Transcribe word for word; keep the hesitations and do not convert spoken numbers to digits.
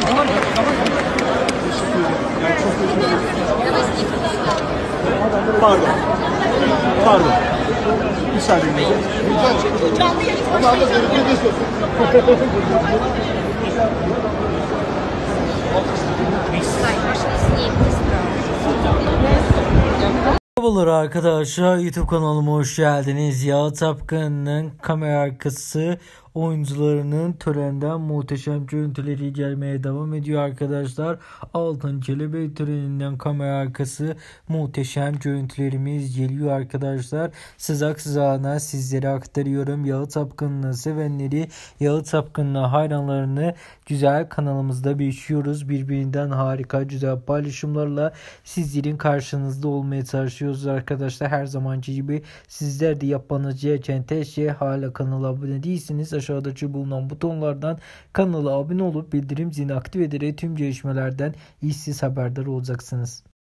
Yani çok teşekkür ederim. Pardon. Pardon. Müsaadenizle. Canlı yayın Merhabalar arkadaşlar, YouTube kanalıma hoş geldiniz. Yağı Tapkan'ın kamera arkası oyuncularının törenden muhteşem görüntüleri gelmeye devam ediyor arkadaşlar. Altın Kelebek töreninden kamera arkası muhteşem görüntülerimiz geliyor arkadaşlar. Sızak sızağına sizlere aktarıyorum. Yağı Tapkan'ın sevenleri, Yağı Tapkan'ın hayranlarını güzel kanalımızda bekliyoruz. Birbirinden harika güzel paylaşımlarla sizlerin karşınızda olmaya çalışıyoruz arkadaşlar. Her zamanki gibi sizler de yapmanız gereken tek şey, hala kanala abone değilsiniz, aşağıdaki bulunan butonlardan kanala abone olup bildirim zilini aktif ederek tüm gelişmelerden ilk siz haberdar olacaksınız.